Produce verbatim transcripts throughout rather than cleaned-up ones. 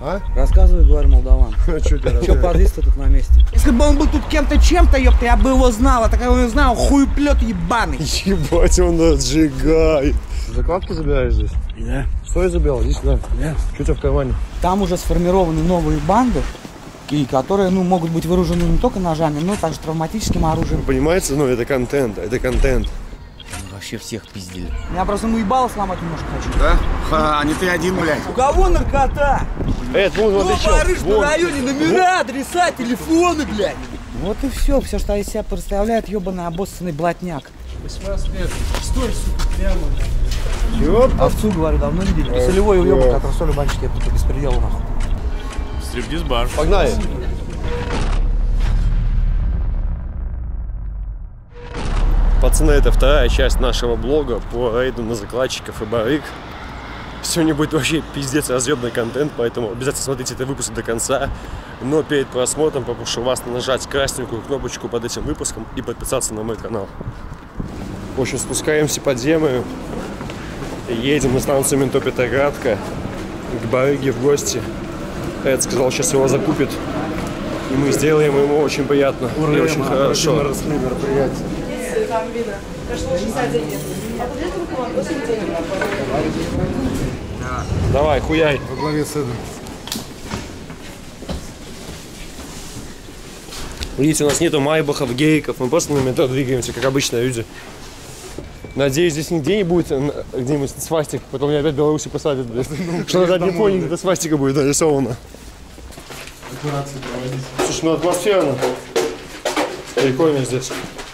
А? Рассказывай, говорю, молдаван. Че, подвис тут на месте? Если бы он был тут кем-то, чем-то, ёпта, я бы его знал. А так я его не знал, хуеплет ебаный. Ебать, он отжигает. Закладки забираешь здесь? Да. Что я забирал? Здесь, да? Да. Что у тебя в кармане? Там уже сформированы новые банды, и которые, ну, могут быть вооружены не только ножами, но также травматическим оружием. Вы понимаете, ну это контент, это контент. Вообще всех пиздили. Меня просто ну ебало сломать немножко хочу. Да? Ха, а не ты один, блядь. У кого наркота? Эд, вон, вот Ну, еще. барыш на Вон. районе, номера, адреса, телефоны, блядь. Вот и все, все, что из себя представляет ебаный обоссанный блатняк. восемнадцать лет. Стой, сука, прямо. Ёпта. Овцу, говорю, давно не видели. Солевой уебок, который соли банчики, это беспредел нахуй. Стриптиз-бар. Погнали. Пацаны, это вторая часть нашего блога по рейду на закладчиков и барыг. Сегодня будет вообще пиздец разъебный контент, поэтому обязательно смотрите этот выпуск до конца. Но перед просмотром попрошу вас нажать красненькую кнопочку под этим выпуском и подписаться на мой канал. В общем, спускаемся под землю. Едем на станцию метро Петроградка к барыге в гости. Эд сказал, сейчас его закупит. И мы сделаем ему очень приятно и очень хорошо. мероприятие. Там видно. Прошло шестьдесят дней. Давай, хуяй. Во главе с Эдом. Видите, у нас нету майбахов, гейков, мы просто на метро двигаемся, как обычные люди. Надеюсь, здесь нигде не будет где-нибудь свастик, потом меня опять в Беларуси посадят, блядь. Что на заднем фоне где-то свастика будет нарисована. Слушай, ну атмосферно. Прикольно здесь.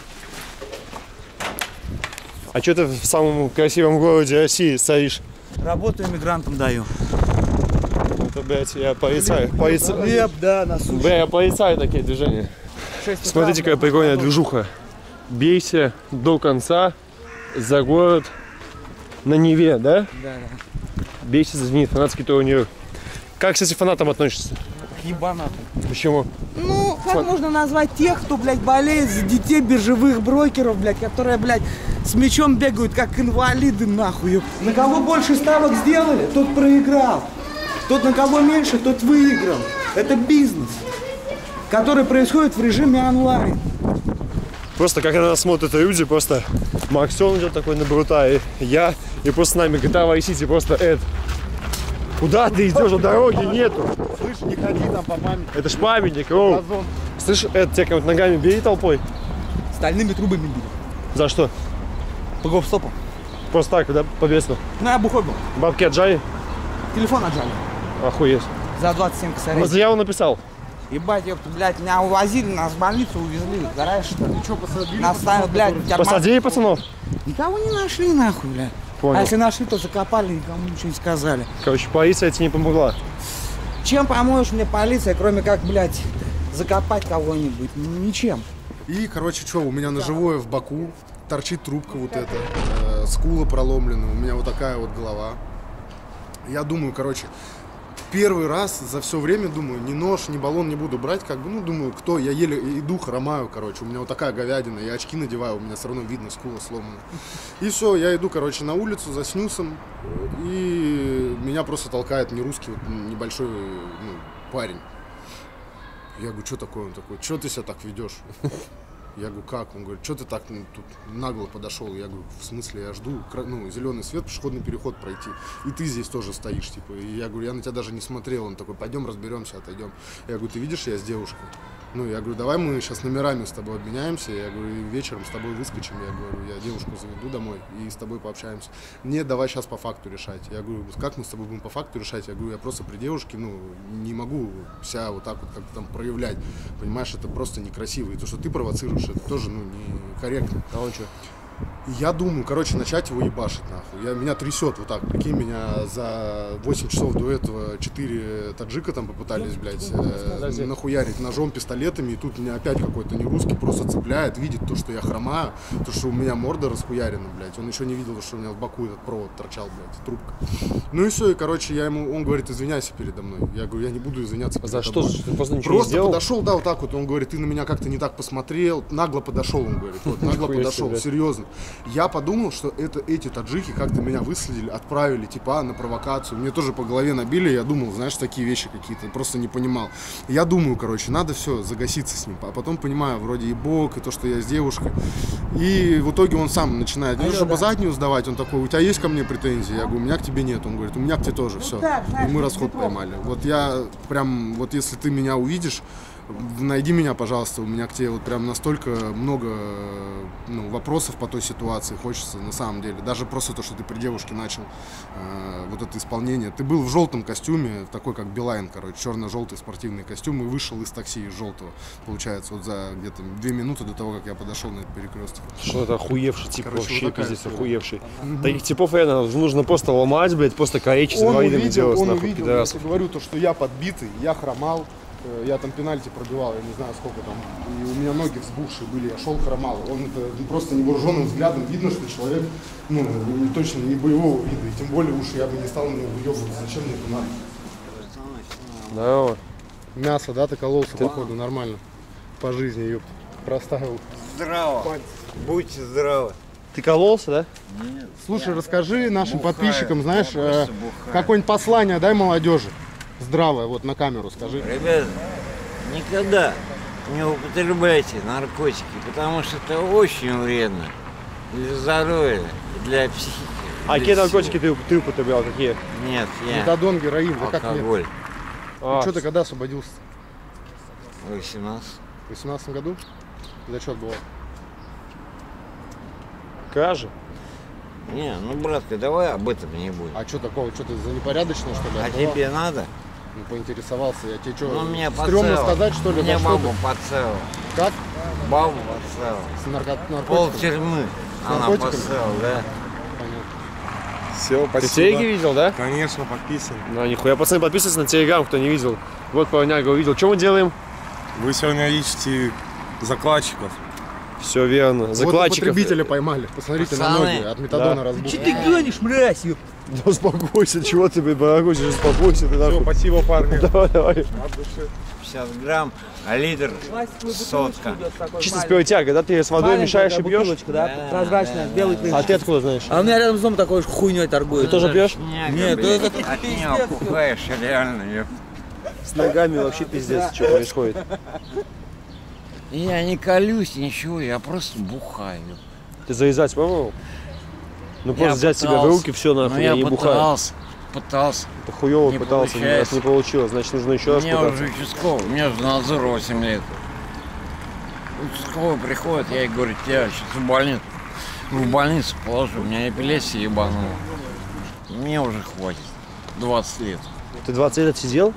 А что ты в самом красивом городе России стоишь? Работаю, мигрантам даю. Это, блядь, я порицаю. порицаю. Хлеб, да, на суше. Бля, я порицаю такие движения. Смотрите, какая прикольная движуха. Бейся до конца за город на Неве, да? Да, да. Бейся за Зенит, фанатский турнир. Как, кстати, фанатам относишься? Ебанаты. Почему? Ну, как можно назвать тех, кто, блядь, болеет за детей биржевых брокеров, блядь, которые, блядь, с мячом бегают, как инвалиды, нахуй. На кого больше ставок сделали, тот проиграл. Тот, на кого меньше, тот выиграл. Это бизнес, который происходит в режиме онлайн. Просто как на нас смотрят люди, просто Максон идет такой на брута, и я, и просто с нами джи ти эй Vice City, просто Эд. Куда ты идешь, а дороги нету? Слышь, не ходи там по памятнику. Это ж памятник, оу. Слышь, Эд, тебя кого-то ногами бери толпой? Стальными трубами били. За что? По гоп-стопу. Просто так, да, по-бедству. Ну, я бухой был. Бабки отжали? Телефон отжали. Охуеть. За двадцать семь косарей. Ну, заяву написал. Ебать, ёпта, блядь, меня увозили, нас в больницу увезли. Гараж, что ли? Что, посадили? Нас ставили, блядь, в тюрьму. Посадили пацанов? Никого не нашли, нахуй, блядь. Понял. А если нашли, то закопали, никому ничего не сказали. Короче, полиция тебе не помогла. Чем поможешь мне полиция, кроме как, блядь, закопать кого-нибудь? Ничем. И, короче, что, у меня ножевое в боку, торчит трубка вот эта, э, скула проломлена, у меня вот такая вот голова. Я думаю, короче, первый раз за все время, думаю, ни нож, ни баллон не буду брать, как бы, ну, думаю, кто, я еле иду, хромаю, короче, у меня вот такая говядина, я очки надеваю, у меня все равно видно, скула сломана. И все, я иду, короче, на улицу за снюсом, и меня просто толкает не русский, вот, небольшой, ну, парень. Я говорю, что такое? Он такой, что ты себя так ведешь? Я говорю, как? Он говорит, что ты так ну, тут нагло подошел? Я говорю, в смысле, я жду ну, зеленый свет, пешеходный переход пройти. И ты здесь тоже стоишь, типа. И я говорю, я на тебя даже не смотрел. Он такой, пойдем разберемся, отойдем. Я говорю, ты видишь, я с девушкой. Ну, я говорю, давай мы сейчас номерами с тобой обменяемся. Я говорю, и вечером с тобой выскочим. Я говорю, я девушку заведу домой и с тобой пообщаемся. Нет, давай сейчас по факту решать. Я говорю, как мы с тобой будем по факту решать? Я говорю, я просто при девушке, ну, не могу себя вот так вот как-то там проявлять. Понимаешь, это просто некрасиво. И то, что ты провоцируешь, это тоже, ну, некорректно. А он что? Я думаю, короче, начать его ебашить, нахуй. Я, меня трясет вот так. Прикинь, меня за восемь часов до этого четыре таджика там попытались, блядь, э, нахуярить ножом, пистолетами. И тут меня опять какой-то нерусский просто цепляет, видит то, что я хромаю, то, что у меня морда расхуярена, блядь. Он еще не видел, что у меня в боку этот провод торчал, блядь, трубка. Ну и все, и, короче, я ему, он говорит, извиняйся передо мной. Я говорю, я не буду извиняться передо За что? тобой. Ты просто ничего Просто не сделал? подошел, да, вот так вот. Он говорит, ты на меня как-то не так посмотрел. Нагло подошел, он говорит. Вот, нагло подошел, серьезно. Я подумал, что это эти таджики как-то меня выследили, отправили, типа, на провокацию. Мне тоже по голове набили, я думал, знаешь, такие вещи какие-то, просто не понимал. Я думаю, короче, надо все, загаситься с ним. А потом понимаю, вроде и бог, и то, что я с девушкой. И в итоге он сам начинает, ну, чтобы заднюю сдавать, он такой, у тебя есть ко мне претензии? Я говорю, у меня к тебе нет. Он говорит, у меня к тебе тоже, все. И мы расход поймали. Вот я прям, вот если ты меня увидишь, найди меня, пожалуйста, у меня к тебе вот прям настолько много ну, вопросов по той ситуации хочется, на самом деле. Даже просто то, что ты при девушке начал э, вот это исполнение. Ты был в желтом костюме, такой как Билайн, короче, черно-желтый спортивный костюм, и вышел из такси из желтого, получается, вот за где-то две минуты до того, как я подошел на этот перекресток. Что это охуевший тип, Короче, вообще вот пиздец, история. охуевший. Mm-hmm. Таких типов реально нужно просто ломать, блядь, просто калечить, Он инвалидами увидел, делать, он нахуй, увидел, я пидорас. тебе говорю, то, что я подбитый, я хромал, э, я там пенальти пробивал, я не знаю сколько там, и у меня ноги взбухшие были, я шел хромал. Он это ну, просто невооруженным взглядом видно, что человек, ну, не, точно не боевого вида, и тем более уж я бы не стал на него выебывать, зачем мне это надо? Здорово. Мясо, да, ты кололся, походу, нормально, по жизни, ёпт, проставил. Здраво. Будьте здравы. Ты кололся, да? Слушай, расскажи нашим Бухаю. подписчикам, знаешь, Я э, просто бухаю. какое-нибудь послание дай молодежи, здравое, вот на камеру скажи. Ребята, никогда не употребляйте наркотики, потому что это очень вредно для здоровья, для психики. А для какие всего. наркотики ты, ты употреблял, какие? Нет, я Метадон, героин, да как нет? алкоголь. А, Что ты когда освободился? восемнадцать. В восемнадцатом году? За что было? кражи? Не, ну, братка, давай об этом не будем. А что такого? Что ты за непорядочно, что ли? А отдавал? тебе надо? Ну, поинтересовался. Я тебе что, Ну, меня стрёмно подцеловал. сказать, что ли? Мне за что маму ты? подцеловал. Как? Бабу подцеловал. С нарко... Пол наркотиками? тюрьмы она наркотиками? подцеловала, да. Понятно. Все, Ты спасибо. телеги видел, да? Конечно, подписан. Ну, нихуя, пацаны, подписывайтесь на телеграм, кто не видел. Вот парняга увидел. Что мы делаем? Вы сегодня ищете закладчиков. Все верно. Вот Закладчиков. потребителя поймали. Посмотрите на Пацаны. ноги. От метадона Да. разбухли. Ты гонишь, мразь, ёп. Да успокойся, чего ты, барагозишь, успокойся ты, Все, нахуй. спасибо, парни. Давай, давай. пятьдесят грамм, а литр сотка. Чисто с первой тягой, да? Ты с водой мешаешь и пьешь? Бутылочка, да? Да, Прозрачная, да, белый да. клин. А ты откуда знаешь? А у меня рядом с домом такой же хуйней торгует. Ты тоже пьешь? Нет, блядь, это от пиздец, нее пухаешь, реально. ёп. С ногами вообще пиздец, что происходит. Я не колюсь, ничего, я просто бухаю. Ты завязать пробовал? Ну Я просто взять себя в пытался. руки, все Ну, нахуй, я я не бухаю. пытался, пытался. Ты хуёво Не пытался, ни раз получается. не получилось, значит нужно еще раз Мне пытаться. уже участковый, мне же надзор восемь лет. Участковый приходит, я ей говорю, тебя сейчас в больницу, в больницу положу, у меня эпилепсия ебанула. Мне уже хватит, двадцать лет. Ты двадцать лет сидел?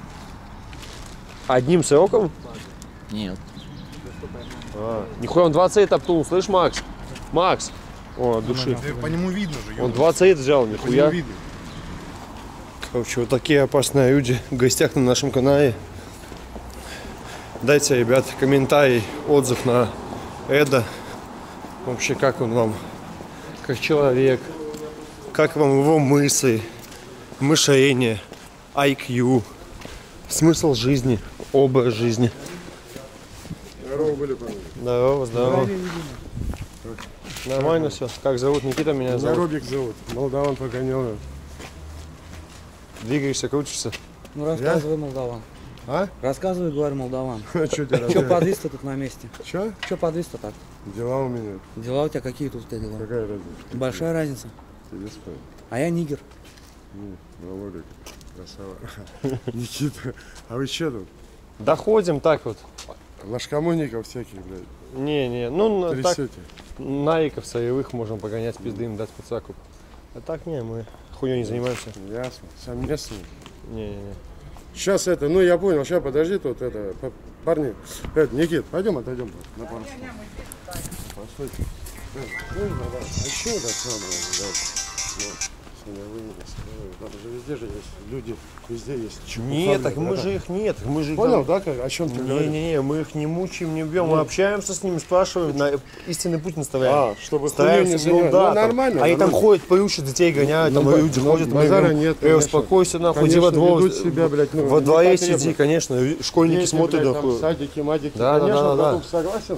Одним сроком? Нет. А, нихуя, он двадцать лет обтул, слышь, Макс? Макс! О, от души. По нему видно же. Он двадцать лет взял, По нему нихуя. видно. Короче, вот такие опасные люди в гостях на нашем канале. Дайте, ребят, комментарий, отзыв на Эда. Вообще, как он вам, как человек, как вам его мысли, мышление, ай кью, смысл жизни, образ жизни. Здорово были, парни. Здорово, здорово. Нормально все. Как зовут? Никита меня Меня зовут. Робик зовут, Молдаван Погонёнов. Двигаешься, крутишься. Ну рассказывай, молдаван. А? Рассказывай, говорю, молдаван. А что тебе Че рассказывать? подвис-то тут на месте? Чё? Че подвис-то так? Дела у меня. Дела у тебя какие тут у тебя дела? Какая разница? Большая разница. Тебе спать. А я нигер. Володик, красава. Никита, а вы что тут? Доходим так вот. Ложкомойников всяких, блядь, Не-не, ну на- так, трясете. наиков соевых можем погонять, пизды им дать под закуп. А так не, мы хуйней не занимаемся. Ясно, сам местный. Не-не-не. Сейчас это, ну я понял, сейчас подожди тут это, п- парни. Это, Никит, пойдем отойдем на пару слов. Постойте. Э, ну, да, да. А что это самое, блядь? Вот. Сегодня вынес. Там же везде же есть люди, везде есть. чепуха, Нет, так блядь, мы да. же их нет, мы же их Понял, там- да, как, о чем ты говоришь? Не-не-не, мы их не мучаем, не бьем, мы общаемся с ними, спрашиваем, на истинный путь наставляем. А, чтобы хуйню Стараемся, не ну, занимать. да, Ну, там, нормально. Они там нормально. ходят, поющие, детей гоняют, там Ну, люди ну, ходят, мы базара говорим, нет, «Э, конечно. успокойся, нахуй, иди Конечно, во двор, ведут себя, блядь, ну, во дворе непотребно. сиди, конечно, школьники Дети, смотрят, блядь, там нахуй. садики, мадики, Да, да, конечно, да, да. потом согласен.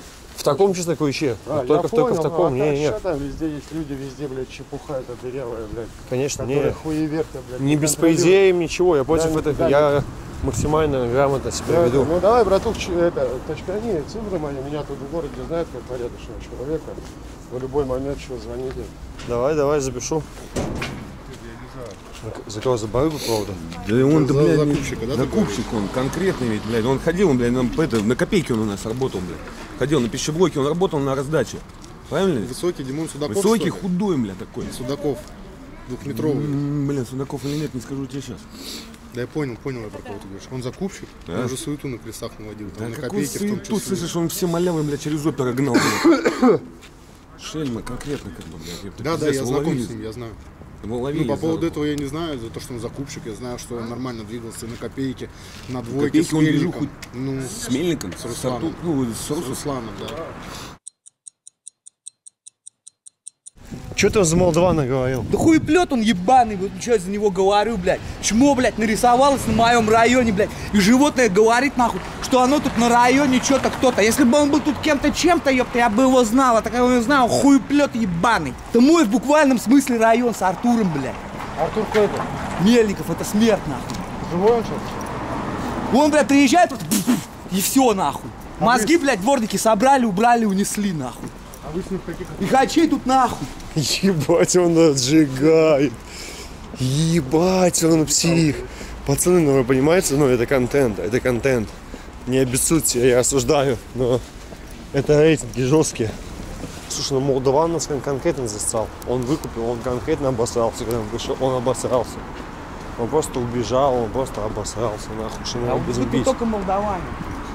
В таком чисто ключе. А, Вот только, я только понял, в таком, ну, не, а не. так, что там везде есть люди, везде, блядь, чепуха эта дырявая, блядь. Конечно, Которые не. хуеверты, блядь. Не контролируют. беспредельем, ничего. Я против Да, этого. да, Я максимально грамотно себя Да, веду. ну давай, братух, ч- это, точкани цифры мои, меня тут в городе знают как порядочного человека. В любой момент что звоните. Давай, давай, запишу. За кого? За барыгу, правда? Да он, да, За- блядь, закупщика, да, ты закупщик он, конкретный ведь, блядь. Он ходил, он, блядь, нам, это, на копейки он у нас работал, блядь. Ходил на пищеблоке, он работал на раздаче. Правильно? Высокий Димон Судаков. Высокий, что ли? худой, блядь, такой. Судаков. Двухметровый. М, Блин, Судаков или нет, не скажу тебе сейчас. Да я понял, понял я про кого ты говоришь. Он закупщик, Да. он уже суету на крестах наводил. Там Да на какой копейки в том суету, числе. слышишь, он все малявы, блядь, через оперу гнал, блядь. Шельма конкретно, как бы, блядь. ёпта, Да, да, пиздец, я его знаком ловили. с ним, я знаю. Его ловили Ну, по за поводу руку. этого я не знаю, за то, что он закупщик, я знаю, что он нормально двигался на копейки, на двойке Копейки с он движуху Мельником. Ну, С Мельником? С Русланом. Арту- Ну, с с Русланом. Русланом, да. Что ты за Молдавана говорил? Да хуеплет он ебаный, вот что я за него говорю, блядь. Чмо, блядь, нарисовалось на моем районе, блядь. И животное говорит, нахуй, что оно тут на районе что-то кто-то. Если бы он был тут кем-то, чем-то, ёпта, я бы его знал. А так я его не знал, хуеплет ебаный. Это мой в буквальном смысле район с Артуром, блядь. Артур кто это? Мельников, это смерть, нахуй. Живой он сейчас? Он, блядь, приезжает, просто и все, нахуй. Мозги, блядь, дворники собрали, убрали, унесли, нахуй. А вы с ним в каких... И хачей тут нахуй. Ебать, он отжигает. Ебать, он псих. Пацаны, ну вы понимаете, ну это контент, это контент. Не обессудьте, я осуждаю, но это рейтинги жесткие. Слушай, ну Молдаван нас кон- конкретно застал. Он выкупил, он конкретно обосрался, когда он вышел, он обосрался. Он просто убежал, он просто обосрался, нахуй, что мы А его вот будем тут бить. только молдаване.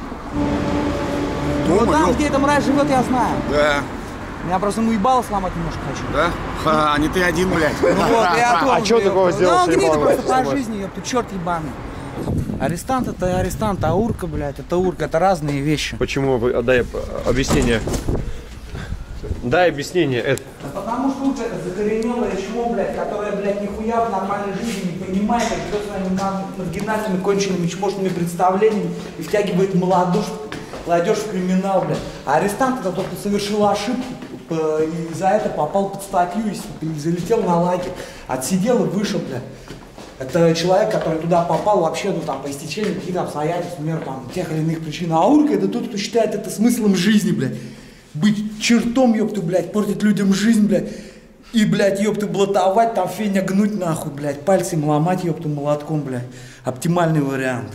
Ну там, где эта мразь живет, я знаю. Да, Меня просто уебало сломать немножко хочу. да? Ха, а не ты один, блядь. Ну вот, я тоже. А чё такого сделал, Ну, что гнида ебало просто по сломать? жизни, ёпта, черт ебаный. Арестант это арестант, а урка, блядь, это урка, это разные вещи. Почему? Вы- Дай объяснение. Дай объяснение. Это... Да потому что урка это закоренелое чмо, блядь, которое, блядь, нихуя в нормальной жизни не понимает, а живет своими мар- маргинальными, конченными, чмошными представлениями и втягивает молодежь, молодежь в криминал, блядь. А арестант это тот, кто совершил ошибку п- и за это попал под статью и, и залетел на лагерь. Отсидел и вышел, блядь. Это человек, который туда попал вообще, ну там, по истечению каких-то обстоятельств, например, там, тех или иных причин. А урка это тот, кто считает это смыслом жизни, блядь. Быть чертом, ёпты, блядь, портить людям жизнь, блядь. И, блядь, ёпты, блатовать, там, феня гнуть, нахуй, блядь. Пальцы им ломать, ёпты, молотком, блядь. Оптимальный вариант.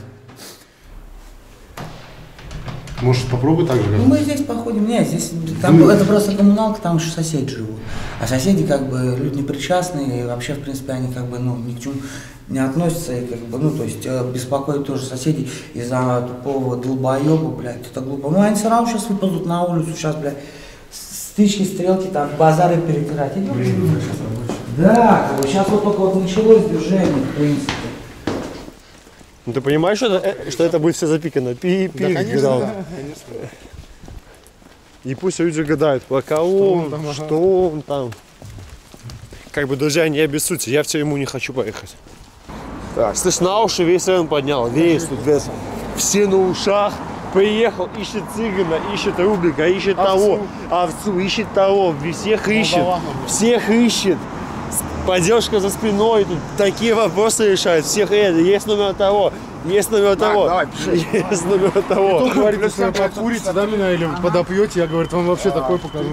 Может, попробуй так же? Ну, мы здесь походим. Нет, здесь там, это просто коммуналка, там еще соседи живут. А соседи, как бы, люди непричастные, и вообще, в принципе, они, как бы, ну, ни к чему не относятся, и, как бы, ну, то есть, э, беспокоит тоже соседей из-за тупого долбоеба, блядь, это глупо. Ну, они все равно сейчас выползут на улицу, сейчас, блядь, стычки, стрелки, там, базары перетирать. Идем. Да, как бы, сейчас вот только вот началось движение, в принципе. Ну ты понимаешь, что это, э, что это будет все запикано? Пи, пи, Да, конечно, грал. да, конечно. И пусть люди гадают, по кого он, там, ага. что он там. Как бы, друзья, не обессудьте, я в тюрьму не хочу поехать. Так, слышь, на уши весь район поднял, весь тут, весь. Все на ушах. Приехал, ищет цыгана, ищет рублика, ищет того, овцу, ищет того, всех ищет, всех ищет. Поддержка за спиной, тут такие вопросы решают, всех это, есть номер того, есть номер того, давай, есть номер того. Кто говорит, если вы покурите, да, меня, или подопьете, я, говорю, вам вообще такой покажу.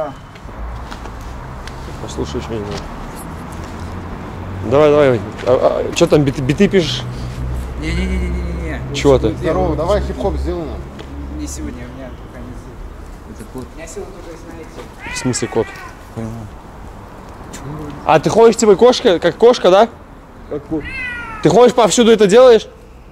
Послушай что-нибудь. Давай, давай. А, а, что там, биты, биты пишешь? Не-не-не-не-не. Чего ты? Здорово, давай хип-хоп сделаем. Не сегодня, у меня пока не сил. Это кот. У меня сила только если найти. В смысле кот? А ты ходишь типа кошка, как кошка, да? Как кот. Ты ходишь повсюду это делаешь?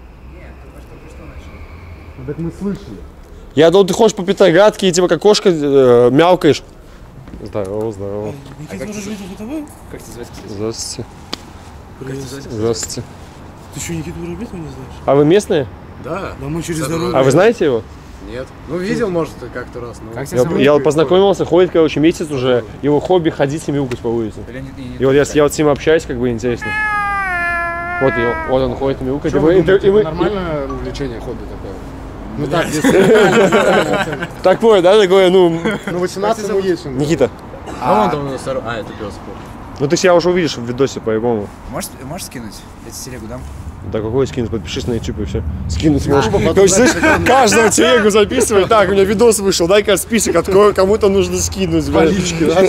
Так мы слышали. Я думал, ты ходишь по Петроградке и типа как кошка э, мяукаешь. Здорово, здорово. Как тебя зовут? Здравствуйте. Здравствуйте. Ты что, Никиту Воробьева не знаешь? А вы местные? Да. Да мы через дорогу. А вы знаете его? Нет. Ну, видел, может, как-то раз. Но... Я, я познакомился, ходит, короче, месяц уже. Его хобби ходить и мяукать по улице. И вот я, я вот с ним общаюсь, как бы интересно. Вот, и, вот он ходит и мяукает. И Что мы- вы и- думаете, и мы- это нормальное увлечение, хобби такое? Ну так, если... Такое, да, такое, ну... Ну восемнадцать ему есть. Никита. А он там у нас... А, это пес. Ну ты себя уже увидишь в видосе по-любому. Можешь, можешь скинуть? Я тебе телегу дам. Да какой скинуть, подпишись на YouTube и все. Скинуть можешь. Короче, знаешь, каждого телегу записывай. Так, у меня видос вышел, дай-ка список, открой, кому-то нужно скинуть. Полички, да?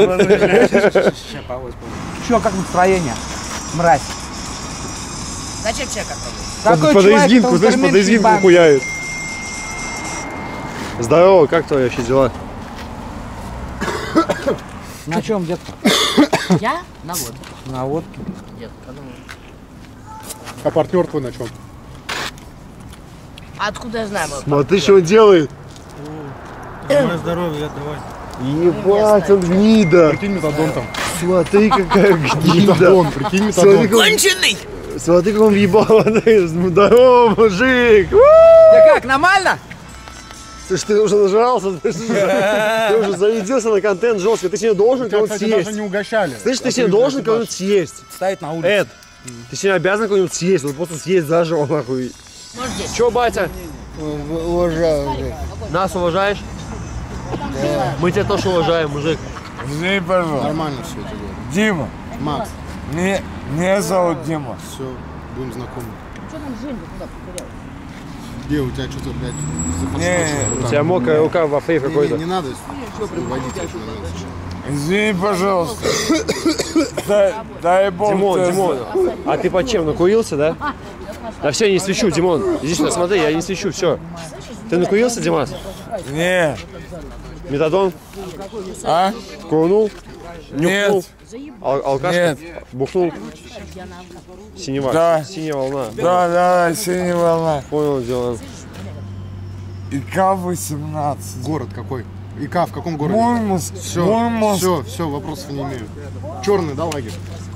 Че, как настроение? Мразь. Зачем человек отправил? Под изгинку, знаешь, под изгинку хуяет. Здорово, как твои вообще дела? На чем, детка? Я? На водке. На водке? Детка, ну... А партнер твой на чем? Откуда я знаю? Смотри, что он делает. Мое здоровье, давай. Ебать, он гнида. Прикинь, метадон там. Смотри, какая гнида. Метадон, прикинь, метадон. Конченый! Смотри, как он въебал. Здорово, мужик. Ты как, нормально? Слушай, ты уже нажрался, ты уже зарядился на контент жестко. Ты сегодня должен кого-нибудь съесть. Даже не угощали. Слышь, ты сегодня должен кого-нибудь съесть. Стоит на улице. Эд, ты сегодня обязан кого-нибудь съесть. Вот просто съесть заживо, нахуй. Че, батя? Уважаю. Нас уважаешь? Мы тебя тоже уважаем, мужик. Извини, пожалуйста. Нормально все это говорю. Дима. Макс. Не, меня зовут Дима. Все, будем знакомы. Что там Женя куда потерял? Где у тебя что-то, блядь, Не, У тебя мокрая рука во фейв какой-то. Не, не надо выводить это. извини, пожалуйста. Дай, дай бог. Димон, тебе- Димон, а ты под чем, накурился, да? Да все, я не свечу, Димон. Иди сюда, смотри, я не свечу, все. Ты накурился, Димас? Не. Метадон? А? Курнул? Нюхнул? Нет. Ал алкашка? Нет. Бухнул? Синева. Да. Синяя волна. Да, да, синяя волна. Понял, Дилан. ИК восемнадцать. Город какой? ИК в каком городе? Мурманск. Все, Мурманск. все, все, вопросов не имею. Черный, да, лагерь?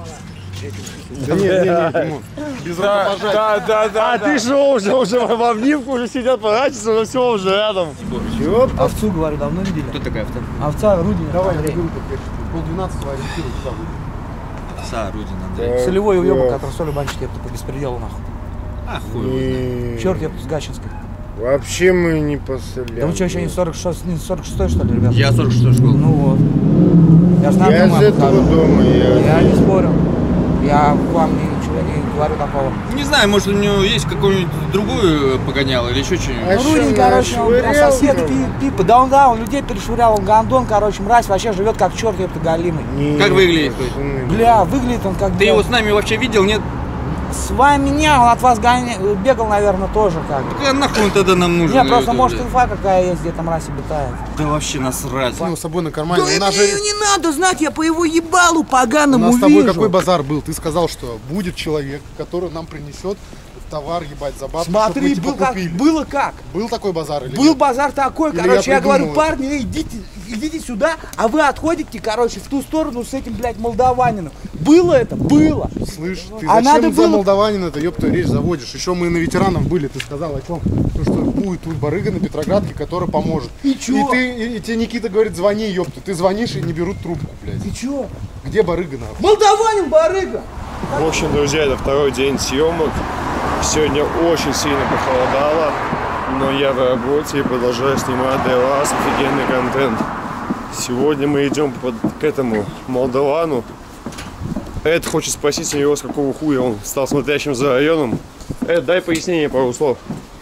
Да нет, нет, нет, Димон. Без Да, рукопожатия. да, да, да. А ты что, уже, уже в обнимку уже сидят, поворачиваются, уже все, уже рядом. Овцу, говорю, давно видели? Кто такая авто? Овца, Рудин. Давай, я беру пол двенадцатого ориентируй, куда будет. Са, Рудин Андрей. Солевой уебок, который соли банчит, я по беспределу нахуй. А, хуй. Черт, я с Гачинской. Вообще мы не посоляем. Да вы что, еще не сорок шесть, не сорок шестой, что ли, ребят? Я сорок шестой школы. Ну вот. Я знаю, Я из мама этого покажет. дома, я... Я не спорю. Я вам ничего не говорю такого. Не знаю, может у него есть какую-нибудь другую погонял или еще что-нибудь. А Ну, что, Рудин, короче, он прям нашвырял сосед там? пи- пипа. Да он, да, он людей перешвырял, он гандон, короче, мразь, вообще живет как черт, ёпта, галимый. Не, Как выглядит? пацаны. Бля, выглядит он как... Ты бля, его с нами вообще видел, нет? С вами не, он от вас гоня... бегал, наверное, тоже как. Какая нахуй он тогда нам нужен? Нет, просто Это, может блядь? инфа какая есть, где там мразь обитает. Да вообще насрать. У него с собой на кармане. Да у нас, мне же, её не надо знать, я по его ебалу у поганому нас с тобой вижу. какой базар был? Ты сказал, что будет человек, который нам принесет товар, ебать, за бабки, чтоб мы Смотри, типа был как, купили. было как. Был такой базар или Был нет? базар такой, Или короче, я я, говорю, придумал парни, эй, идите, идите сюда, а вы отходите, короче, в ту сторону с этим, блядь, молдаванином. Было это? Было. Слышь, ты А зачем надо за было- молдаванина-то, ёпта, речь заводишь? Еще мы на ветеранов были, ты сказал о чем? То, что будет тут барыга на Петроградке, который поможет. И чё? И, ты, и, и тебе Никита говорит, звони, ёпта. Ты звонишь и не берут трубку, блядь. Ты чё? Где барыга, нахуй? Молдаванин, барыга! В общем, друзья, это второй день съемок. Сегодня очень сильно похолодало, но я в работе и продолжаю снимать для вас офигенный контент. Сегодня мы идем под, к этому молдавану. Эд хочет спросить у него, с какого хуя он стал смотрящим за районом. Эд, дай пояснение пару слов.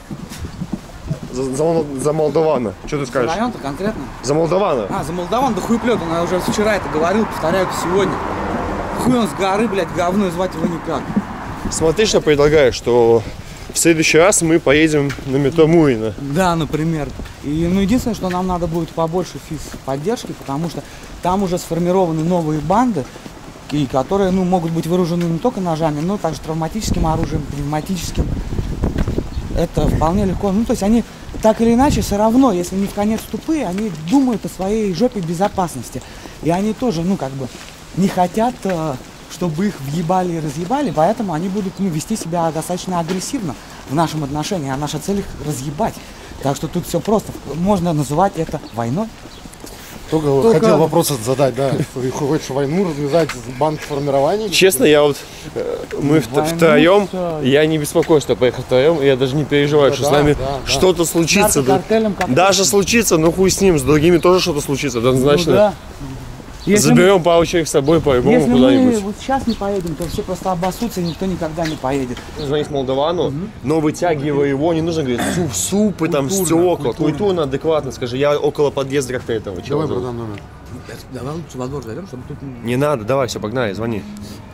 За, за, за молдавана. Что ты скажешь? Район-то конкретно? За молдавана. А, за Молдаван, да хуеплет, он я уже вчера это говорил, повторяю это сегодня. Хуй он с горы, блядь, говно, и звать его никак. Смотри, что предлагаю, что в следующий раз мы поедем на метро Мурина. Да, например. И, ну, единственное, что нам надо будет побольше физ-поддержки, потому что там уже сформированы новые банды, и которые, ну, могут быть вооружены не только ножами, но также травматическим оружием, пневматическим. Это вполне легко. Ну, то есть они так или иначе все равно, если не в конец тупые, они думают о своей жопе безопасности. И они тоже, ну, как бы, не хотят, э, чтобы их въебали и разъебали, поэтому они будут, ну, вести себя достаточно агрессивно в нашем отношении, а наша цель их разъебать. Так что тут все просто. Можно называть это войной. Только, Только- хотел вопрос задать, да. Ты хочешь войну развязать с бандформированием? Честно, я вот, э, мы в- Войну, втроем, всё. я не беспокоюсь, что поехать втроем, я даже не переживаю, Да, что да, с нами да, да. что-то случится. Да. Наркокартелем как-то. Даже случится, ну хуй с ним, с другими тоже что-то случится, однозначно. Ну, да. Если мы- Заберем пару человек с собой по-любому Если мы куда-нибудь. вот сейчас не поедем, то все просто обоссутся, и никто никогда не поедет. Звонить Молдавану, но вытягивая его, не нужно говорить суп, супы, там, стекла. культурно. Культурно, адекватно скажи, я около подъезда как-то этого Давай, человека. братан, номер. Давай лучше во двор зайдем, чтобы тут... Не надо, давай, все, погнали, звони.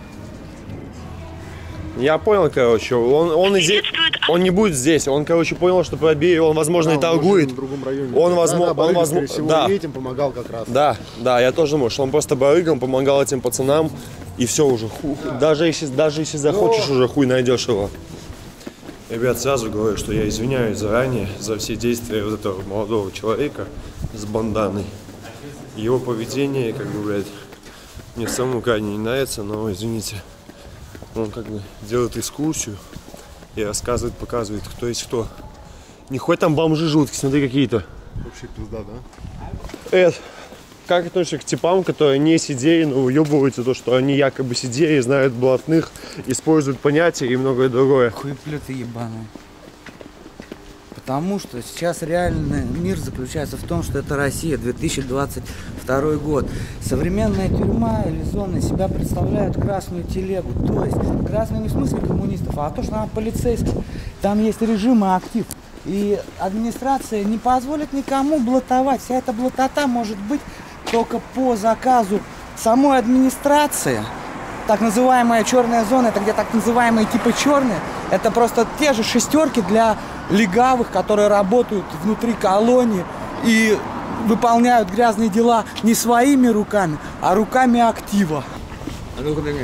Я понял, короче, он, он, и здесь, он не будет здесь, он, короче, понял, что пробей, он, возможно, и Да, он торгует. в другом районе. Он, Да, возможно, да, он, Барыга, возможно, скорее всего, да. и этим помогал как раз. Да, да, я тоже думаю, что он просто барыгам помогал этим пацанам, и все уже, ху- даже, если, даже если захочешь, уже хуй найдешь его. Ребят, сразу говорю, что я извиняюсь заранее за все действия вот этого молодого человека с банданой. Его поведение, как бы, блядь, мне самому крайне не нравится, но, извините, он как бы делает экскурсию и рассказывает, показывает, кто есть кто. Нихуя там бомжи жуткие, смотри, какие-то. Вообще пизда, да? Эд, как относишься к типам, которые не сидели, но уебываются то, что они якобы сидели, знают блатных, используют понятия и многое другое? Хуеплеты ебаные. Потому что сейчас реальный мир заключается в том, что это Россия, две тысячи двадцать второй год. Современная тюрьма или зона из себя представляют красную телегу. То есть красную не в смысле коммунистов, а то, что она полицейская. Там есть режим и актив. И администрация не позволит никому блатовать. Вся эта блатота может быть только по заказу самой администрации. Так называемая черная зона, это где так называемые типа черные. Это просто те же шестерки для легавых, которые работают внутри колонии и выполняют грязные дела не своими руками, а руками актива. А ну-ка, дай мне.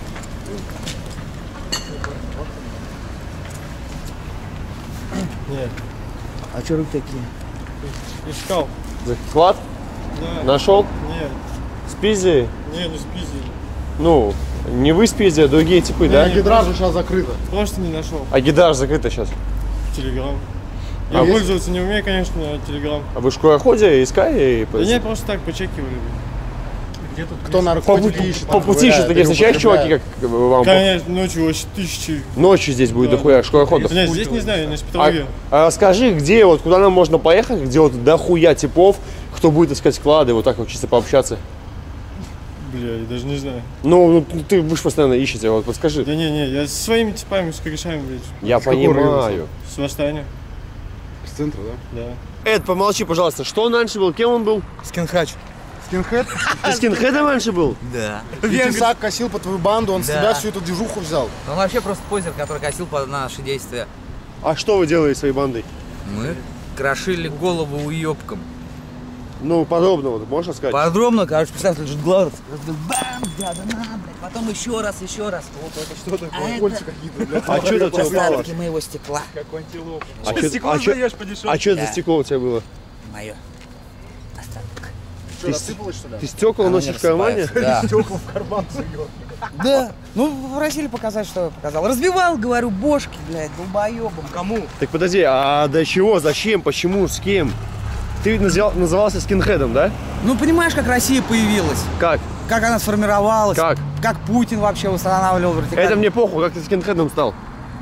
Нет. А что руки такие? Искал. Клад? Да. Нашел? Нет. Спиздили? Не, не спиздили. Ну, не вы спиздили, а другие типы, Не, да? не, Гидра же сейчас закрыта. Просто не нашел. А гидаж закрыта сейчас. Телеграм. А Я вы- пользоваться не умею, конечно, а Телеграм. А вы в школоходе искали? Да нет, просто так почекивали. Где тут? Кто наркотики ищет? По пути еще такие встречаешь чуваки, как вам? Конечно, ночью вообще тысячи. Ночью здесь будет Да. дохуя школоходов. Нет, здесь не знаю, на А, Шпиталове. а расскажи, где вот, куда нам можно поехать, где вот дохуя типов, кто будет искать клады, вот так вот чисто пообщаться. Бля, я даже не знаю. Ну, ну, ты будешь постоянно ищете, вот подскажи. Да не, не, я со своими типами, с корешами, блядь. Я С какого района? понимаю. С восстания. С центра, да? Да. Эд, помолчи, пожалуйста, что он раньше был, кем он был? Скинхач. Скинхед? Ты скинхедом раньше был? Да. И Тесак косил по твою банду, он с Да. тебя всю эту движуху взял. Он вообще просто позер, который косил под наши действия. А что вы делали своей бандой? Мы крошили голову уебкам. Ну, подробно, вот, можешь сказать? Подробно, короче, представь, лежит глаз. Бам, да, да, на, блядь. Потом еще раз, еще раз. Вот это что такое? А Кольца какие-то, блядь. А что это у тебя упало? Остатки моего стекла. Как антилопа. А что Стекло а чё- сдаешь по дешевке. а чё это Да. за стекло у тебя было? Мое. Остаток. Что, Ты, рассыпалось, что ли? ты стекла Оно носишь не в кармане? рассыпается, да. Стекла в карман сует. Да. Ну, просили показать, что я показал. Разбивал, говорю, бошки, блядь, долбоебом. Кому? Так подожди, а до чего, зачем, почему, с кем? Ты называл- назывался скинхедом, да? Ну, понимаешь, как Россия появилась? Как? Как она сформировалась? Как? Как Путин вообще устанавливал вертикаль? Это мне похуй, как ты скинхедом стал.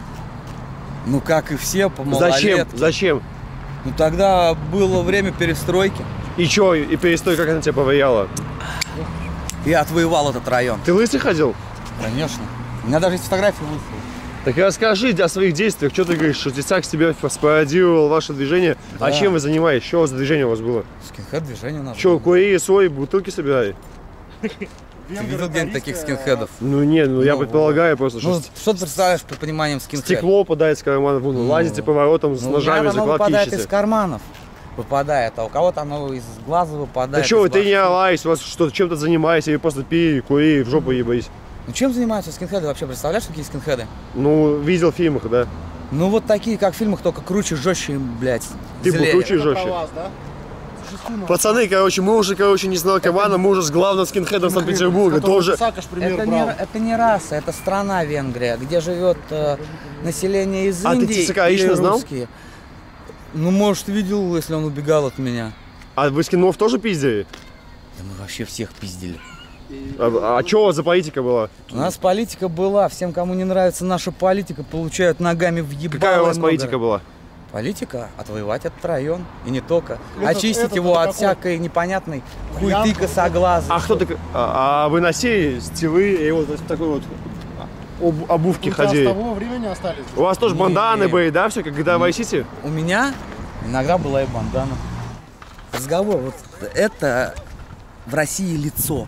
Ну, как и все, по Зачем? малолетке. Зачем? Ну, тогда было время перестройки. И чё, и перестройка, как она тебя повлияла? Я отвоевал этот район. Ты лысый ходил? Конечно. У меня даже есть фотографии лысые. Так и расскажи о своих действиях. Что ты говоришь, что Тесак с тебя спародировал ваше движение? Да. А чем вы занимаетесь? Что у вас за движение у вас было? Скинхед движение у нас. Что, курили, сои, бутылки собирали? Ты видел где-нибудь таких скинхедов? Ну нет, ну, я Ну, предполагаю просто, что Ну, что ты представляешь под пониманием скинхед? стекло попадает с кармана, вон, Ну, лазите по воротам с Ну, ножами, оно закладки выпадает из ищете. карманов. Выпадает, а у кого-то оно из глаза выпадает. Так что, вы из башки. тренировались, у вас что-то чем-то занимаетесь, или просто пили, курили, в жопу ебались? Ну чем занимаются скинхеды вообще? Представляешь, какие скинхеды? Ну, видел в фильмах, да. Ну вот такие, как в фильмах, только круче, жестче, и, блядь. Ты был злее. круче и жестче. Пацаны, короче, мы уже, короче, не с наркоманом, мы уже с главным скинхедом Санкт-Петербурга. Тоже. Тесака ж пример Это не, брал. это не раса, это страна Венгрия, где живет э, население из А ты Индии Тесака и лично знал? русские. Ну, может, видел, если он убегал от меня. А вы скинов тоже пиздили? Да мы вообще всех пиздили. А, а что у вас за политика была? У нас политика была. Всем, кому не нравится наша политика, получают ногами в ебало. Какая у вас много. политика была? Политика? Отвоевать этот район. И не только. Это- Очистить это его от какой? всякой непонятной хуйты косоглазой. А кто ты? А, а вы носили стилы и вот в такой вот об- обувки У тебя с ходили? того времени остались? У вас тоже Не, банданы не. были, да, все, как когда в Vice-City? У меня иногда была и бандана. Разговор, вот это в России лицо.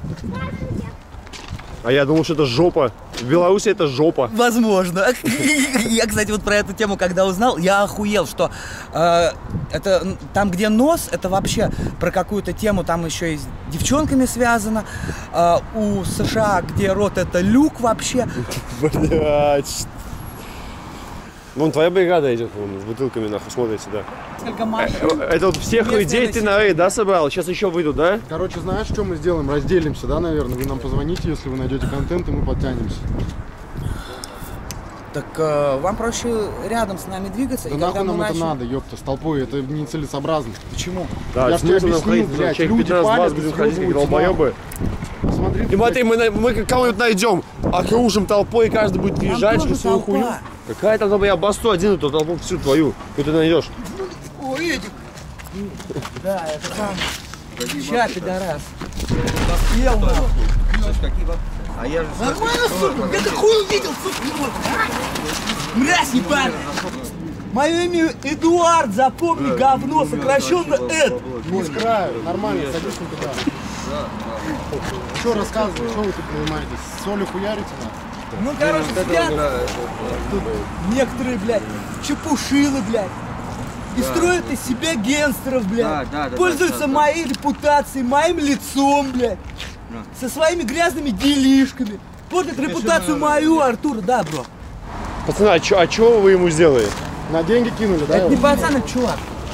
А я думал, что это жопа. В Беларуси это жопа. Возможно. Я, кстати, вот про эту тему, когда узнал, я охуел, что э, это м, там, где нос, это вообще про какую-то тему, там еще и с девчонками связано. Э, у США, где рот, это люк вообще. Блять. Вон твоя бригада идет, вон, с бутылками нахуй смотрит сюда. Несколько матчей. Это вот всех Местное людей ты на рейд, да, собрал? Сейчас еще выйдут, да? Короче, знаешь, что мы сделаем? Разделимся, да, наверное? Вы нам позвоните, если вы найдете контент, и мы подтянемся. Так э, вам проще рядом с нами двигаться. Да и нахуй когда мы нам это начнем- надо, ёпта, с толпой, это нецелесообразно. Почему? Да, Я ж тебе смысл нам объяснил, ходить, блядь, человек люди пятнадцать палят вас и будем ходить, как съёбываются долбоёбы. Посмотри, И смотри, мы, на- мы кого-нибудь найдем, окружим толпой, и каждый будет приезжать, тоже что свою толпа. хуйню. Какая там толпа? Я басту один, эту толпу всю твою. Что ты найдешь? Ой, этих. Да, это сам. Ща, пидорас. Съел нахуй. А я же... Нормально, сука, я ты хуй увидел, сука. Мразь ебаная. Мое имя Эдуард, запомни, говно, сокращенно Эд. не с краю, нормально, садись на туда. Что рассказывай, что вы тут занимаетесь? Солью хуярите, нахуй? Ну, короче, спят тут некоторые, блядь, чепушилы, блядь. И строят из себя гангстеров, блядь. Да, да, да, Пользуются да, да, да. моей репутацией, моим лицом, блядь. Со своими грязными делишками. Портят репутацию мою, Артур, да, бро. Пацаны, а чё, а чё вы ему сделали? На деньги кинули, да? Это его? не пацан, это чувак.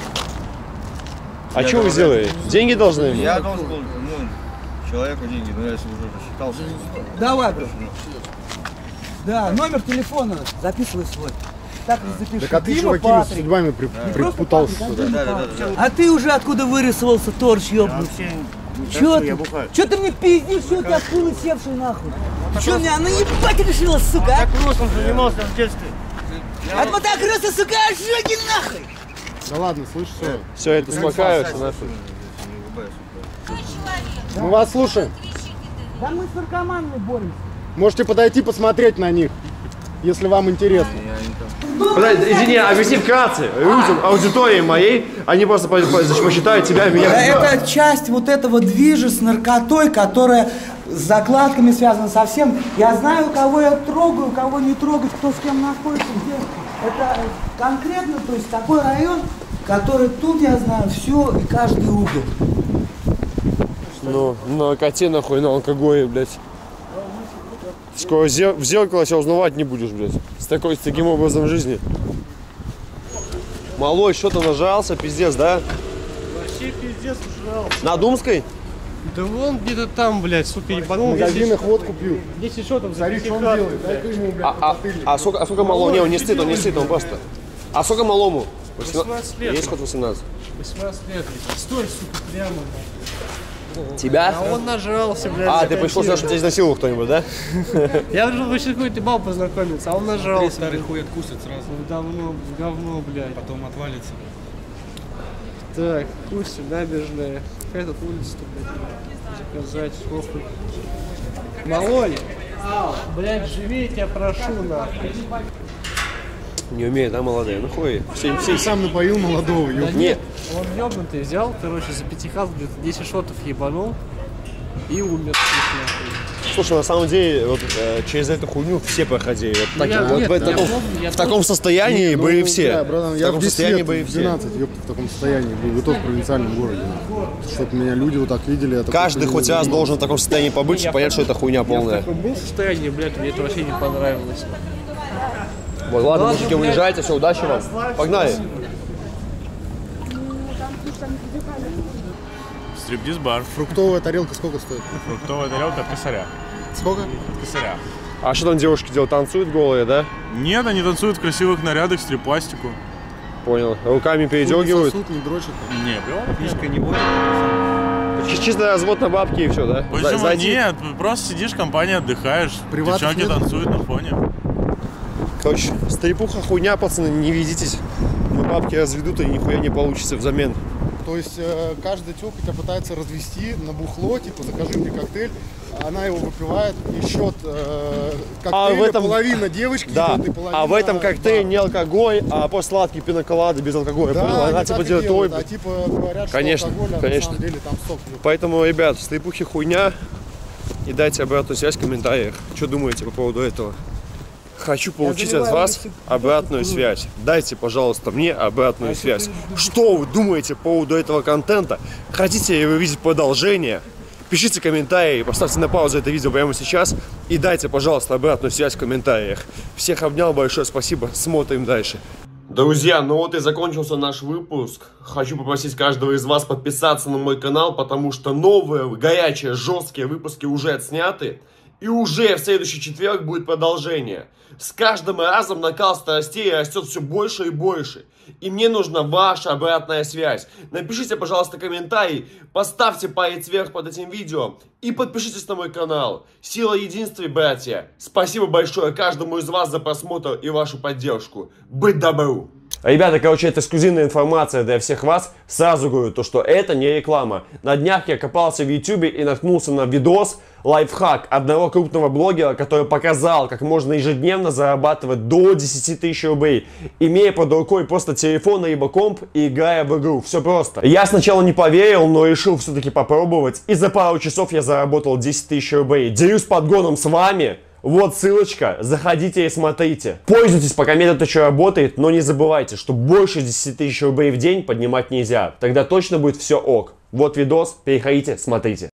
А чё вы сделали? Деньги должны ему? Я должен был, ну, человеку деньги, но я если уже рассчитался. Давай, бро. Да, номер телефона записывай свой. Так и запиши. Так а ты, Дима чуваки, с Патрик. судьбами при- припутался сюда. Да, да, да, да. А ты уже откуда вырисовался, торч ёбнут? Чё ты? Чё ты мне пиздишь? Чё у тебя скулы севшие нахуй? Чё меня наебать решила, сука? а? Мотокроссом занимался в детстве. От мотокросса, сука, ожоги нахуй! Да ладно, слышь, все. Все, это успокаивается, нахуй. Мы вас слушаем. Да мы с наркоманами боремся. Можете подойти посмотреть на них, если вам интересно. Подожди, извини, объясни вкратце. Людям, аудитории моей, они просто по- по- посчитают тебя, меня. Это часть вот этого движа с наркотой, которая с закладками связана со всем. Я знаю, кого я трогаю, кого не трогать, кто с кем находится, где. Это конкретно, то есть такой район, который тут я знаю все и каждый угол. Ну, на коте нахуй, на алкоголе, блядь. Скоро зе- в зеркало себя узнавать не будешь, блядь. С, такой, с таким образом жизни. Малой, что ты нажрался, пиздец, да? Вообще пиздец ужрался. На Думской? Да вон где-то там, блядь, сука, ебанул. В магазинах водку пьют. десять шотов за Смотри, что он пятихатку, делает. блядь. Дай-ка ему, блядь, А, а, потыльник. а, сколько, а сколько малому? Не, он не стыд, он не стыд, он просто. А сколько малому? восемнадцать лет. Есть хоть восемнадцать? восемнадцать лет. Стой, сука, прямо. Тебя? А он нажрался, блядь. А, ты пришел сюда, чтобы тебя изнасиловал кто-нибудь, да? Я решил вообще какой-то бал познакомиться, а он нажрался. Старый хуй откусит сразу. Давно, говно, блядь. Потом отвалится. Так, Кустин, набережная. Какая тут улица-то, блядь? Заказать, сколько? Малой! Блядь, живи, я тебя прошу, нахуй. Не умеет, да, молодые? Ну хуй. Все, все, Ты сам напоил молодого, Да ёб. нет, он ёбнутый взял, короче, за пятихат где-то десять шотов ебанул и умер. нахуй. Слушай, на самом деле, вот э, через эту хуйню все проходили. Вот, Ну, так- я- вот нет, в, я таком, помню, я в таком помню. состоянии Ну, были бля, все. братан, в я таком в десять состоянии лет, были в все. двенадцать, ёпта, в таком состоянии был. И то в провинциальном городе. Чтобы меня люди вот так видели. я такой, Каждый блин, хоть раз блин. должен в таком состоянии побыть, чтобы понять, что это хуйня Я в полная. таком был состоянии, блядь, мне это вообще не понравилось. Вот, ладно, Ладно, мужики, блядь. уезжайте, все, удачи вам. Погнали. Стриптиз-бар. Фруктовая тарелка сколько стоит? Фруктовая тарелка от косаря. Сколько? От косаря. А что там девушки делают? Танцуют голые, да? Нет, они танцуют в красивых нарядах, стрип-пластику. Понял. Руками передергивают. Не сосут, не дрочат. Не, прям. Фишка не будет. Чисто развод на бабки и все, да? Почему Зайти. нет? Просто сидишь в компании, отдыхаешь. Приватных Девчонки нет? танцуют на фоне. Короче, стрипуха хуйня, пацаны, не ведитесь. Мы бабки разведут, и нихуя не получится взамен. То есть э, каждая тёлка тебя пытается развести на бухло, типа, закажи мне коктейль, она его выпивает, и счет э, коктейля, А в этом- половина девочки Да, идет, и половина... а в этом коктейле не алкоголь, а просто сладкий пиноколады без алкоголя. Да, Понял? Она они типа так и делает делают, ой. а типа говорят, Конечно, что алкоголь, а конечно. на самом деле там сок. Поэтому, ребят, стрипухи хуйня. И дайте обратную связь в комментариях. Что думаете по поводу этого? Хочу получить от вас обратную связь. Дайте, пожалуйста, мне обратную связь. Что вы думаете по поводу этого контента? Хотите ли вы видеть продолжение? Пишите комментарии, поставьте на паузу это видео прямо сейчас и дайте, пожалуйста, обратную связь в комментариях. Всех обнял, большое спасибо, смотрим дальше. Друзья, ну вот и закончился наш выпуск. Хочу попросить каждого из вас подписаться на мой канал, потому что новые, горячие, жесткие выпуски уже отсняты. И уже в следующий четверг будет продолжение. С каждым разом накал страстей растет все больше и больше. И мне нужна ваша обратная связь. Напишите, пожалуйста, комментарий, поставьте палец вверх под этим видео и подпишитесь на мой канал. Сила единства, братья. Спасибо большое каждому из вас за просмотр и вашу поддержку. Быть добру! Ребята, короче, это эксклюзивная информация для всех вас. Сразу говорю, то, что это не реклама. На днях я копался в ютубе и наткнулся на видос, лайфхак одного крупного блогера, который показал, как можно ежедневно зарабатывать до десяти тысяч рублей, имея под рукой просто телефон либо комп и играя в игру. Все просто. Я сначала не поверил, но решил все-таки попробовать. И за пару часов я заработал десять тысяч рублей. Делюсь подгоном с вами. Вот ссылочка, заходите и смотрите. Пользуйтесь, пока метод еще работает, но не забывайте, что больше десяти тысяч рублей в день поднимать нельзя. Тогда точно будет все ок. Вот видос, переходите, смотрите.